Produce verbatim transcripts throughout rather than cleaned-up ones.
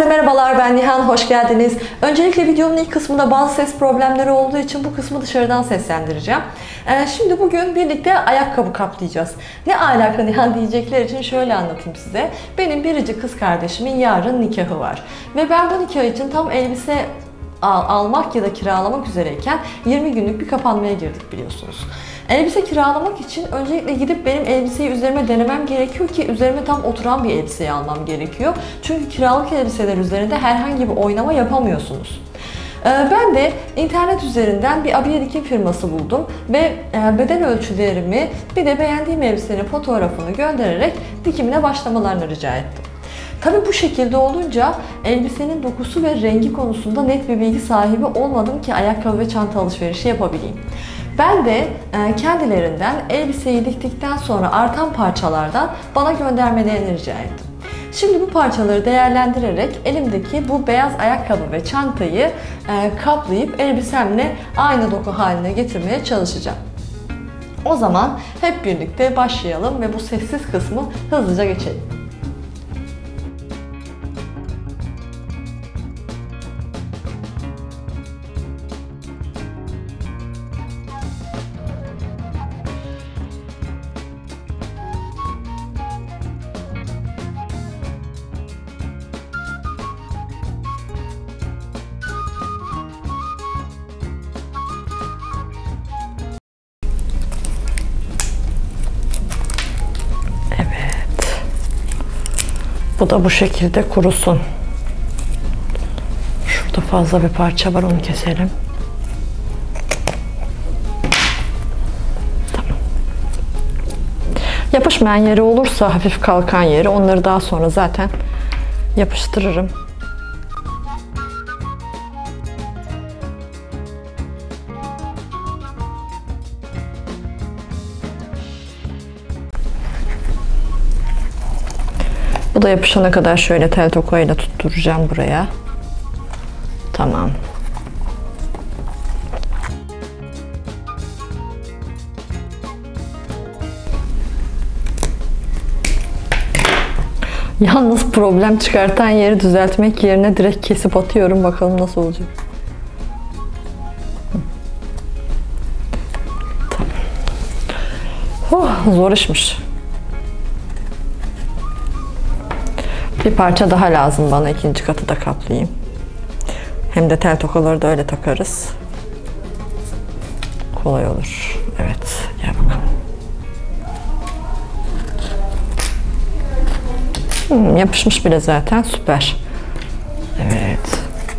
Herkese merhabalar, ben Nihan, hoş geldiniz. Öncelikle videonun ilk kısmında bazı ses problemleri olduğu için bu kısmı dışarıdan seslendireceğim. Ee, şimdi bugün birlikte ayakkabı kaplayacağız. Ne alaka Nihan diyecekler için şöyle anlatayım size. Benim biricik kız kardeşimin yarın nikahı var. Ve ben bu nikah için tam elbise al almak ya da kiralamak üzereyken yirmi günlük bir kapanmaya girdik biliyorsunuz. Elbise kiralamak için öncelikle gidip benim elbiseyi üzerime denemem gerekiyor ki üzerime tam oturan bir elbiseyi almam gerekiyor. Çünkü kiralık elbiseler üzerinde herhangi bir oynama yapamıyorsunuz. Ben de internet üzerinden bir abiye dikim firması buldum ve beden ölçülerimi bir de beğendiğim elbisenin fotoğrafını göndererek dikimine başlamalarını rica ettim. Tabii bu şekilde olunca elbisenin dokusu ve rengi konusunda net bir bilgi sahibi olmadım ki ayakkabı ve çanta alışverişi yapabileyim. Ben de kendilerinden elbiseyi diktikten sonra artan parçalardan bana göndermelerini rica ettim. Şimdi bu parçaları değerlendirerek elimdeki bu beyaz ayakkabı ve çantayı kaplayıp elbisemle aynı doku haline getirmeye çalışacağım. O zaman hep birlikte başlayalım ve bu sessiz kısmı hızlıca geçelim. Bu da bu şekilde kurusun. Şurada fazla bir parça var, onu keselim. Tamam. Yapışmayan yeri olursa hafif kalkan yeri, onları daha sonra zaten yapıştırırım. Bu da yapışana kadar şöyle tel tokayla tutturacağım buraya. Tamam. Yalnız problem çıkartan yeri düzeltmek yerine direkt kesip atıyorum. Bakalım nasıl olacak. Tamam. Oh, zor işmiş. Bir parça daha lazım bana, ikinci katı da kaplayayım. Hem de tel tokaları da öyle takarız. Kolay olur. Evet, gel bakalım. Hmm, yapışmış bile zaten, süper. Evet.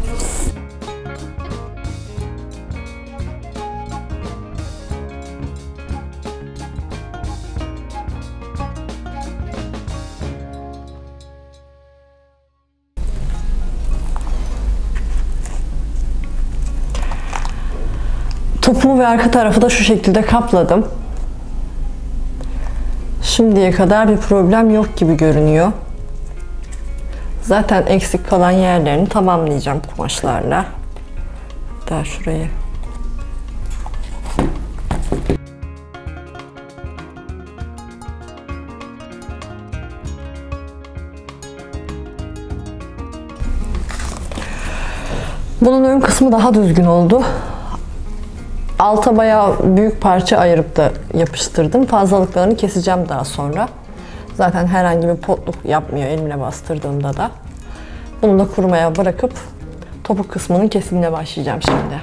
Topuğu ve arka tarafı da şu şekilde kapladım. Şimdiye kadar bir problem yok gibi görünüyor. Zaten eksik kalan yerlerini tamamlayacağım kumaşlarla. Daha şurayı. Bunun ön kısmı daha düzgün oldu. Alta bayağı büyük parça ayırıp da yapıştırdım. Fazlalıklarını keseceğim daha sonra. Zaten herhangi bir potluk yapmıyor elimle bastırdığımda da. Bunu da kurumaya bırakıp topuk kısmının kesimine başlayacağım şimdi.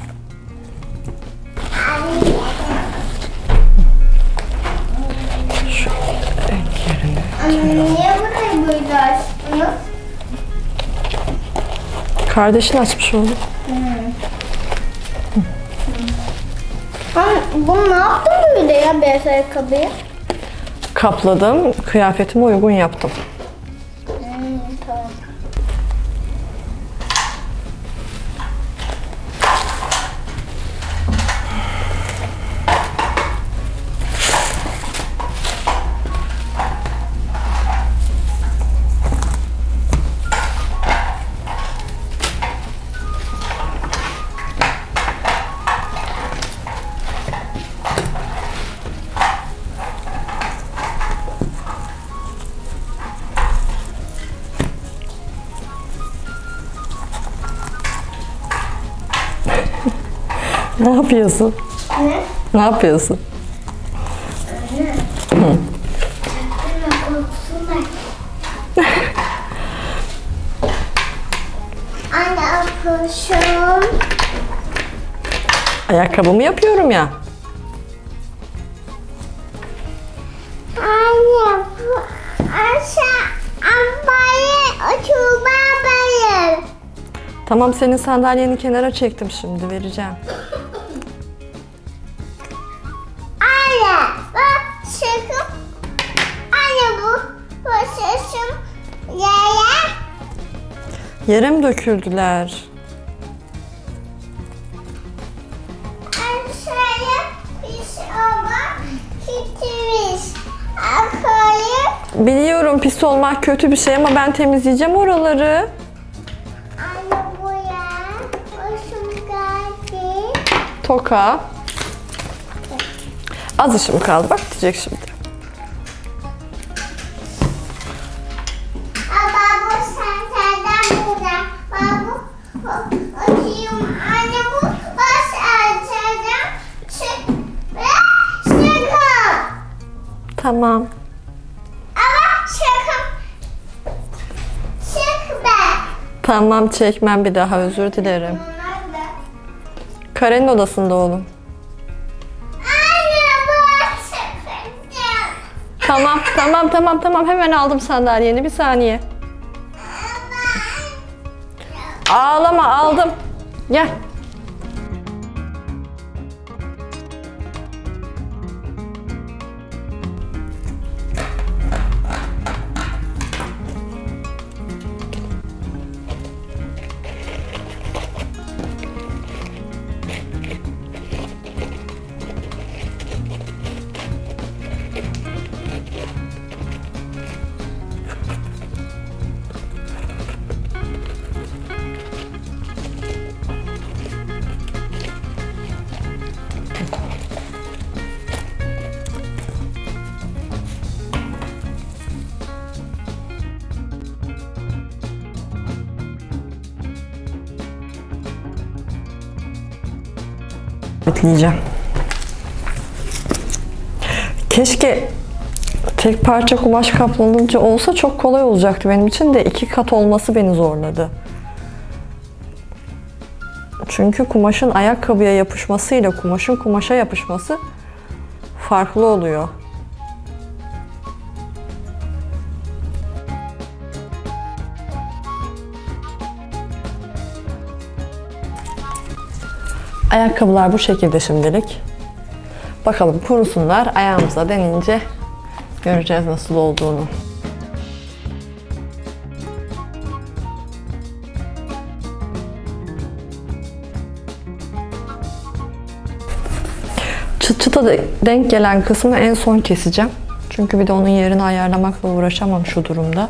Şu renk yerine. Anne, niye burayı böyle açtınız? Kardeşin açmış oldu. Hmm. Bunu ne yaptın böyle ya, beyaz ayakkabıyı? Kapladım, kıyafetime uygun yaptım. Hmm, tamam. Ne yapıyorsun? Ne? Ne yapıyorsun? Anne. Hı. Anne yapıyorsun. Ayakkabımı yapıyorum ya. Anne bu aşağı abayı oturma bayır. Tamam, senin sandalyeni kenara çektim, şimdi vereceğim. Anne bak şıkım. Anne bu bu şıkım yere. Yere mi döküldüler? Aşağıya pis ama gitmiş. Akayı. Biliyorum, pis olmak kötü bir şey ama ben temizleyeceğim oraları. Anne buraya. Başım geldi. Toka. Az işim kaldı, bak diyecek şimdi. Baba bu sen senden burada. Baba bu oturuyorum. Anne bu baş açacağım. Çık ve çıkım. Tamam. Ama çıkım. Çık be. Tamam, çekmem bir daha, özür dilerim. Bunlar da. Karenin odasında oğlum. Anne bu çıkacağım. Tamam, tamam, tamam, tamam. Hemen aldım sandalyeni, bir saniye. Ağlama, aldım. Gel. Bekleyeceğim. Keşke tek parça kumaş kaplanınca olsa çok kolay olacaktı benim için de, iki kat olması beni zorladı. Çünkü kumaşın ayakkabıya yapışmasıyla kumaşın kumaşa yapışması farklı oluyor. Ayakkabılar bu şekilde şimdilik. Bakalım kurusunlar, ayağımıza denince göreceğiz nasıl olduğunu. Çıt çıta denk gelen kısmı en son keseceğim. Çünkü bir de onun yerini ayarlamakla uğraşamam şu durumda.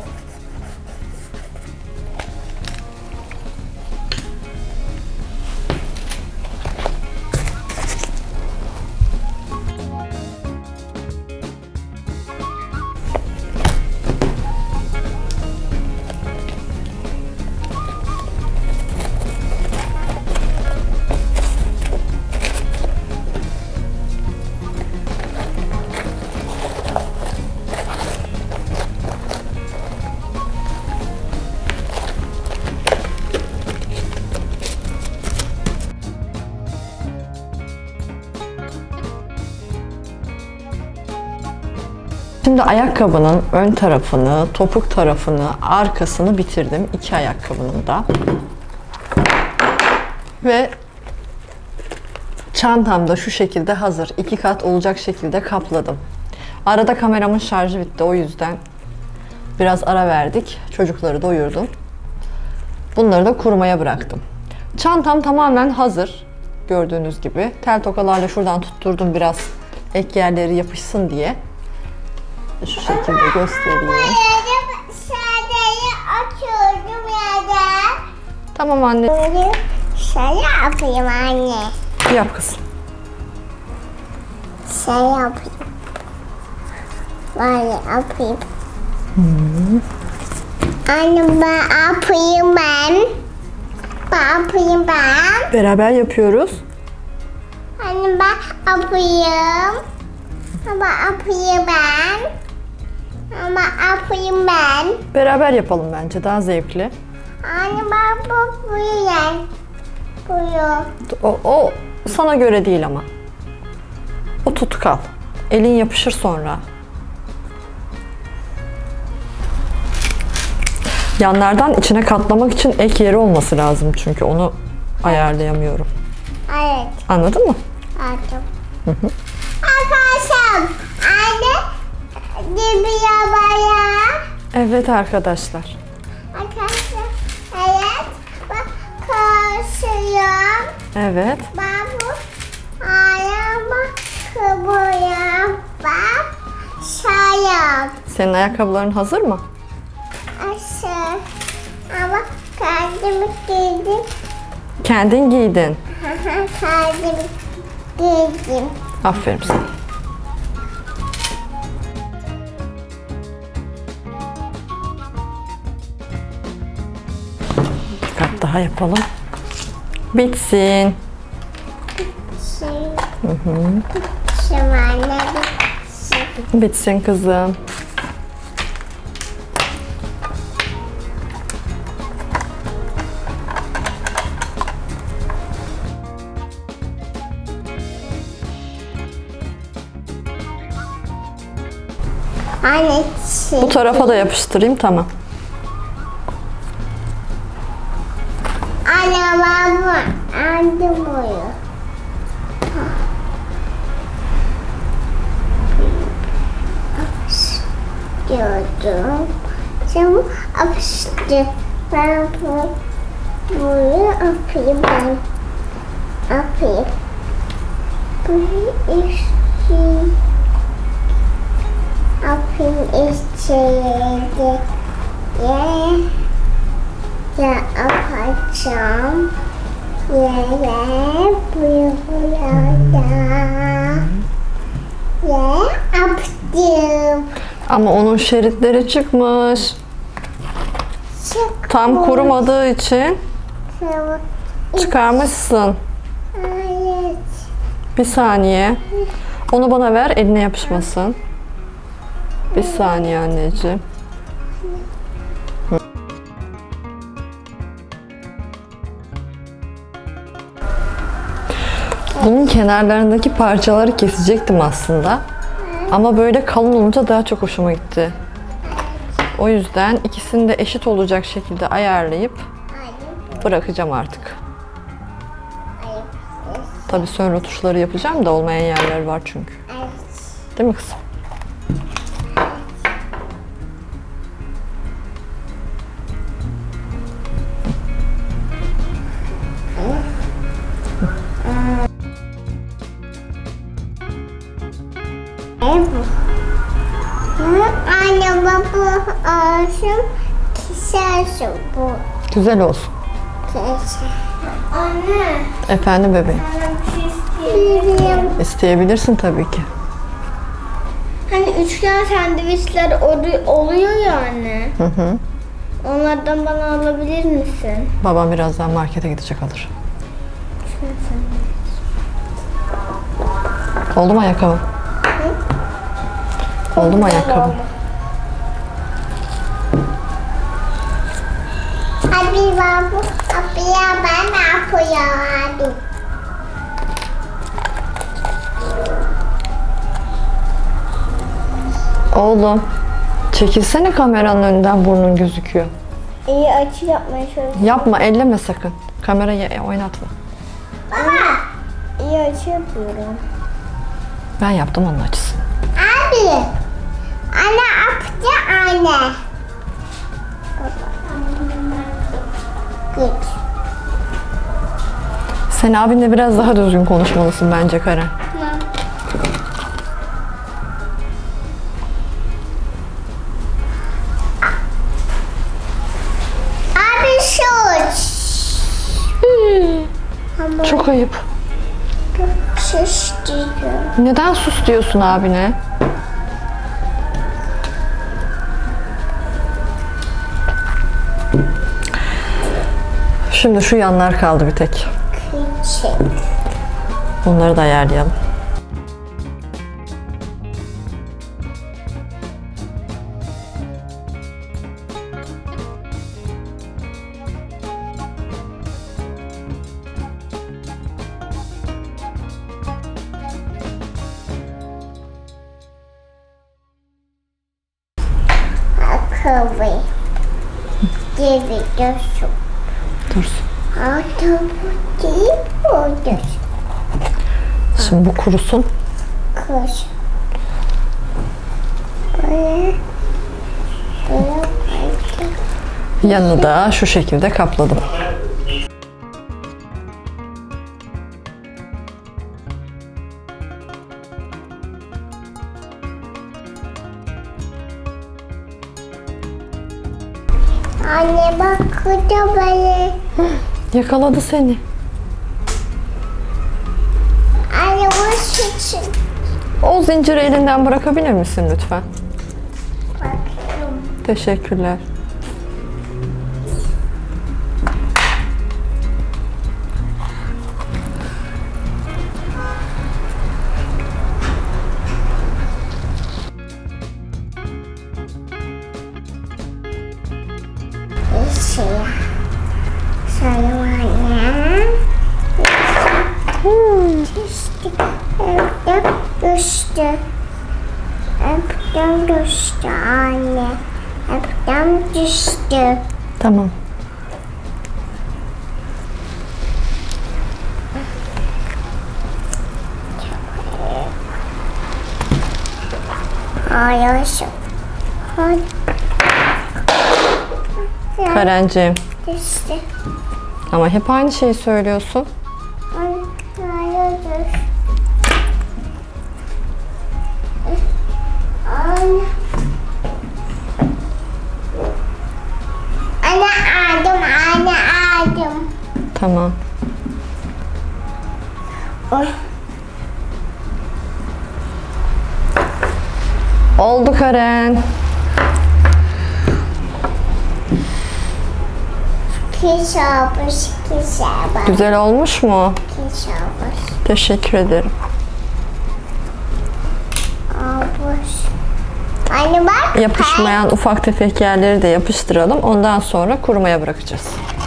Şimdi ayakkabının ön tarafını, topuk tarafını, arkasını bitirdim. İki ayakkabının da. Ve çantam da şu şekilde hazır. İki kat olacak şekilde kapladım. Arada kameramın şarjı bitti, o yüzden biraz ara verdik. Çocukları doyurdum. Bunları da kurumaya bıraktım. Çantam tamamen hazır. Gördüğünüz gibi. Tel tokalarla şuradan tutturdum biraz ek yerleri yapışsın diye. Şu şekilde göstereyim. Şadeyi açıyordum yerden. Tamam anne. Böyle şey yapayım anne. Yap kızım. Şey yapayım. Böyle yapayım. Hmm. Anne ben yapayım ben. Ben yapayım ben. Beraber yapıyoruz. Anne ben yapayım. Ama yapayım ben. Ama yapayım ben. Beraber yapalım bence, daha zevkli. Anne ben bu buyu buyu. O, o sana göre değil ama. O tutkal. Elin yapışır sonra. Yanlardan içine katlamak için ek yeri olması lazım çünkü onu ayarlayamıyorum. Evet. Anladın mı? Aldım. Arkadaşım. Anne. Dibiya baya. Evet arkadaşlar. Arkadaşlar. Evet. Bak koşuyorum. Evet. Ben bu ayağıma kıvırıyorum. Bak şayam. Senin ayakkabıların hazır mı? Aşağı. Ama kendimi giydim. Kendin giydin. Kendimi giydim. Aferin sana. Bir kat daha yapalım. Bitsin. Şey. Hı hı. Şöyle bir şey. Bitsin kızım. Anne şey. Bu tarafa da yapıştırayım, tamam. Anne ben bu anne boyu. Diyordum. Şimdi apıştı. Ben bu boyu yapayım ben. Yapayım. Bunu işte. Yapayım içeri. Ya. Ya yapacağım. Yere burada. Ya yaptım. Ama onun şeritleri çıkmış. Çık. Tam kurumadığı için çıkarmışsın. Evet. Bir saniye. Onu bana ver, eline yapışmasın. Bir saniye anneciğim. Bunun kenarlarındaki parçaları kesecektim aslında. Ama böyle kalın olunca daha çok hoşuma gitti. O yüzden ikisini de eşit olacak şekilde ayarlayıp bırakacağım artık. Tabii sonra tuşları yapacağım da olmayan yerler var çünkü. Değil mi kızım? Anne baba olsun, kişi bu. Güzel olsun. Kişi. Anne. Efendim bebeğim. Bilmiyorum. İsteyebilirsin tabii ki. Hani üçgen sandviçler olu- oluyor ya anne. Hı hı. Onlardan bana alabilir misin? Babam birazdan markete gidecek alır. Oldu mu ayakkabı? Oldu mu ayakkabı? Abi babu, abi ya ben ne yapıyorum abi? Oğlum, çekilsene kameranın önünden, burnun gözüküyor. İyi açı yapmaya çalışıyorum. Yapma, elleme sakın. Kamerayı oynatma. Baba. İyi açı yapıyorum. Ben yaptım onun açısını. Abi. Anne yaptı anne. Git. Sen abinle biraz daha düzgün konuşmalısın bence Karen. Abi şuş. Ama Çok ayıp. şuş diyor. Neden sus diyorsun abine? Şimdi şu yanlar kaldı bir tek. Küçük. Bunları da ayarlayalım. Kıvı. Gibi dursun. Dursun. Altı bu değil bu. Şimdi bu kurusun. Kız. Böyle. Böyle. Yanını da şu şekilde kapladım. Anne bak burada böyle. Yakaladı seni. Anne bu için. O zinciri elinden bırakabilir misin lütfen? Bakıyorum. Teşekkürler. Şey. Sayın anne. Hmm. Düştü. Öptüm düştü. Öptüm düştü anne. Öptüm düştü. Tamam. Hayır. Hadi. Karenciğim. Düştü. Ama hep aynı şeyi söylüyorsun. Hayırdır? Anne. Anne aldım, anne aldım. Tamam. Oy. Oldu Karen. Kiş olmuş, kiş olmuş, Güzel olmuş mu? kiş olmuş. Teşekkür ederim. Olmuş. Anne bak. Yapışmayan ufak tefek yerleri de yapıştıralım. Ondan sonra kurumaya bırakacağız.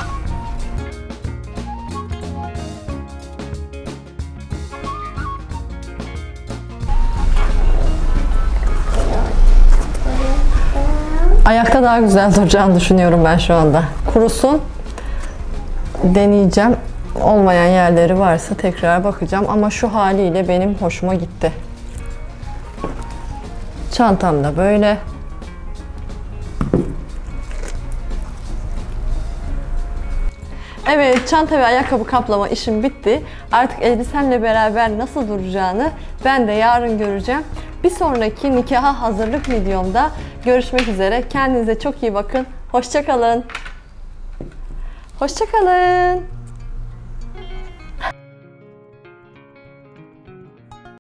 Ayakta daha güzel duracağını düşünüyorum ben şu anda. Kurusun. Deneyeceğim. Olmayan yerleri varsa tekrar bakacağım. Ama şu haliyle benim hoşuma gitti. Çantam da böyle. Evet, çanta ve ayakkabı kaplama işim bitti. Artık elbisemle beraber nasıl duracağını ben de yarın göreceğim. Bir sonraki nikaha hazırlık videomda görüşmek üzere. Kendinize çok iyi bakın. Hoşça kalın. Hoşça kalın.